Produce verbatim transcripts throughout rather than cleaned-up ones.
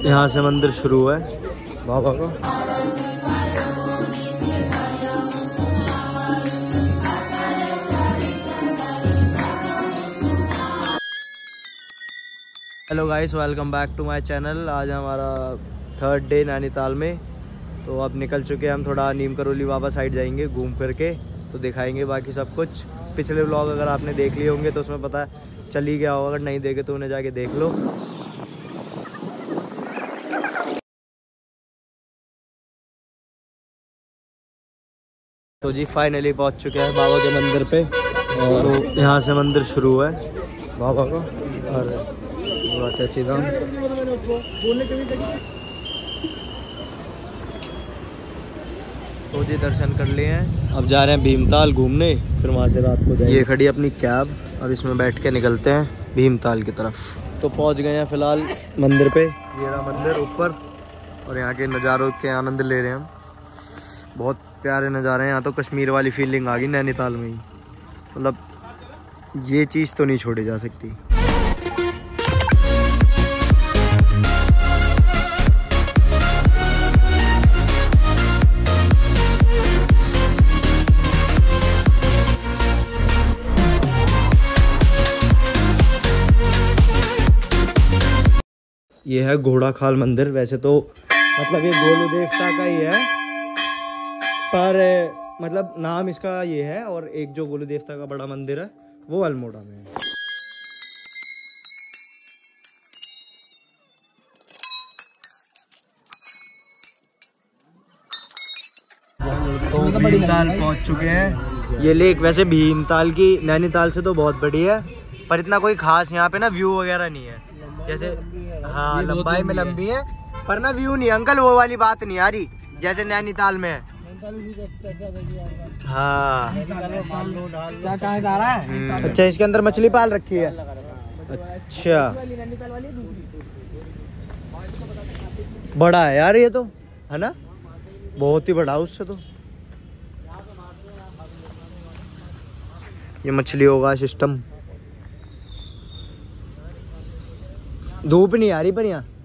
यहाँ से मंदिर शुरू है बाबा का। Hello guys, welcome back to my channel. आज हमारा थर्ड डे नैनीताल में। तो अब निकल चुके हैं हम, थोड़ा नीम करोली बाबा साइड जाएंगे घूम फिर के, तो दिखाएंगे बाकी सब कुछ। पिछले व्लॉग अगर आपने देख लिए होंगे तो उसमें पता चल ही गया होगा, अगर नहीं देखे तो उन्हें जाके देख लो। तो जी फाइनली पहुंच चुके हैं बाबा के मंदिर पे, और तो यहाँ से मंदिर शुरू है बाबा का। और चाची धाम तो जी दर्शन कर लिए हैं। अब जा रहे हैं भीमताल घूमने, फिर वहाँ से रात को जाएंगे। ये खड़ी अपनी कैब, अब इसमें बैठ के निकलते हैं भीमताल की तरफ। तो पहुँच गए हैं फिलहाल मंदिर पे। ये रहा मंदिर ऊपर, और यहाँ के नज़ारों के आनंद ले रहे हैं हम। बहुत प्यारे नज़ारे हैं यहाँ, तो कश्मीर वाली फीलिंग आ गई नैनीताल में ही। मतलब ये चीज़ तो नहीं छोड़ी जा सकती। ये है घोड़ा खाल मंदिर। वैसे तो मतलब ये गोलू देवता का ही है, पर मतलब नाम इसका ये है। और एक जो गोलू देवता का बड़ा मंदिर है वो अल्मोड़ा में है। तो भीमताल पहुंच चुके हैं। ये लेक वैसे भीमताल की नैनीताल से तो बहुत बड़ी है, पर इतना कोई खास यहाँ पे ना व्यू वगैरह नहीं है। जैसे हाँ लंबाई में लंबी है, पर ना व्यू नहीं अंकल, वो वाली बात नहीं आ रही जैसे नैनीताल में है। हाँ क्या कहाँ जा रहा है? अच्छा, इसके अंदर मछली पाल रखी है। अच्छा, बड़ा है यार ये तो, है ना? बहुत ही बड़ा उससे तो। ये मछलियों का सिस्टम। धूप नहीं आ रही, पर यहाँ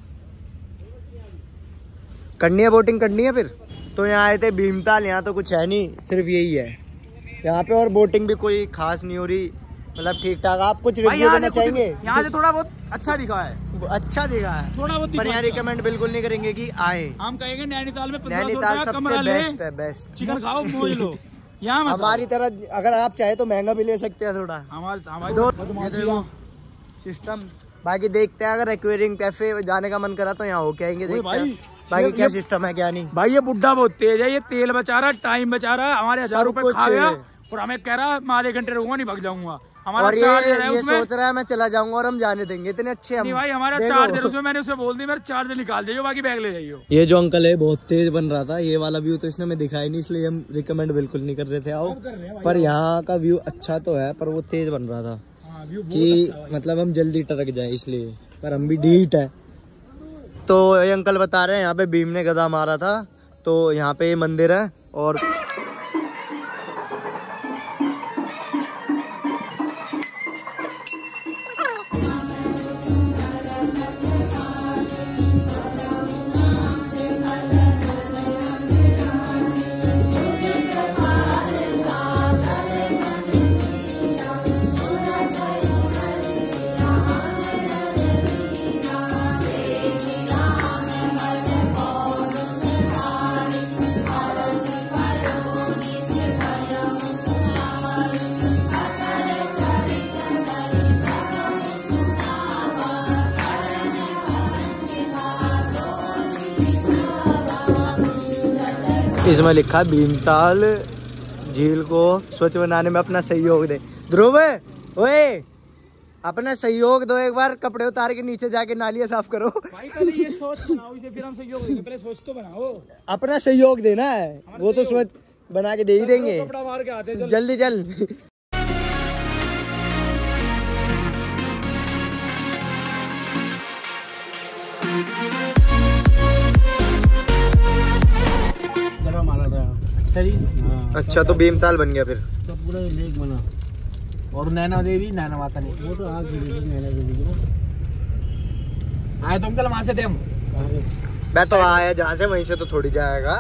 करनी है, बोटिंग करनी है फिर। तो यहाँ आए थे भीमताल, यहाँ तो कुछ है नहीं, सिर्फ यही है यहाँ पे। और बोटिंग भी कोई खास नहीं हो रही, मतलब ठीक ठाक। आप कुछ रिव्यू देना चाहेंगे? यहाँ से थोड़ा बहुत अच्छा दिखा है, अच्छा दिखा है थोड़ा बहुत, पर यहाँ रिकमेंड बिल्कुल नहीं करेंगे कि आए। हम कहेंगे नैनीताल में नैनीताल सबसे बेस्ट है, बेस्ट। चिकन खाओ, मौज लो। यहाँ हमारी तरह अगर आप चाहे तो महंगा भी ले सकते हैं थोड़ा, हमारे सिस्टम। बाकी देखते हैं, अगर एक्वेरियम कैफे जाने का मन करा तो यहाँ हो के आएंगे, देखते हैं बाकी क्या सिस्टम है क्या नहीं। भाई ये बुड्ढा बहुत तेज है, ये तेल बचा रहा है, टाइम बचा रहा है। हमारे हजार रुपए खा गया और हमें कह रहा है मैं आधे घंटे रुकूंगा, नहीं भाग जाऊंगा। हमारा और ये, ये सोच रहा है मैं चला जाऊंगा और हम जाने देंगे, इतने अच्छे हम। नहीं भाई, हमारा चार्जर उसमें, मैंने उसे बोल दी मेरा चार्जर निकाल जाइए, बाकी बैग ले जाइए। ये जो अंकल है बहुत तेज बन रहा था, ये वाला व्यू तो इसने हमें दिखाई नहीं, इसलिए हम रिकमेंड बिल्कुल नहीं कर रहे थे आओ। पर यहाँ का व्यू अच्छा तो है, पर वो तेज बन रहा था कि मतलब हम जल्दी टरक जाए, इसलिए। पर हम भी ढीठ है। तो ये अंकल बता रहे हैं यहाँ पे भीम ने गदा मारा था, तो यहाँ पे ये मंदिर है। और इसमें लिखा है भीमताल झील को स्वच्छ बनाने में अपना सहयोग दे। ध्रुव ओए, अपना सहयोग दो, एक बार कपड़े उतार के नीचे जाके नालियाँ साफ करो। भाई पहले ये सोच बनाओ, इसे फिर हम सहयोग देंगे। पहले सोच तो बनाओ, अपना सहयोग देना है, वो तो स्वच्छ बना के दे ही देंगे। कपड़ा मार के आते हैं, जल्दी चल। अच्छा, तो भीमताल बन गया फिर तो पूरा लेक बना। और नैना देवी, नैना माता नहीं, वो तो आगे नैना देवी की ना आए तो अंकल वहां से थे हम। मैं तो आया जहाँ से वहीं से तो थोड़ी जाएगा।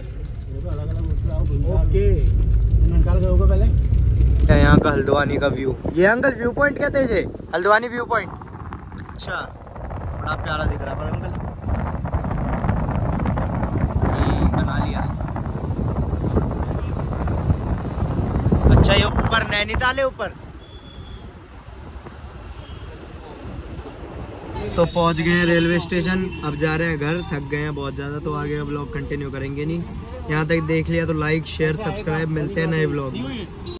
ओके निकाल के होगा पहले। यहाँ का हल्द्वानी का व्यू, ये अंकल व्यू पॉइंट कहते हैं इसे, हल्द्वानी व्यू पॉइंट। अच्छा बड़ा प्यारा दिख रहा है पर अंकल, बना लिया। अच्छा ये ऊपर नैनीताल है ऊपर। तो पहुंच गए हैं रेलवे स्टेशन, अब जा रहे हैं घर, थक गए हैं बहुत ज़्यादा, तो आगे ब्लॉग कंटिन्यू करेंगे नहीं। यहाँ तक देख लिया तो लाइक शेयर सब्सक्राइब, मिलते हैं नए ब्लॉग में।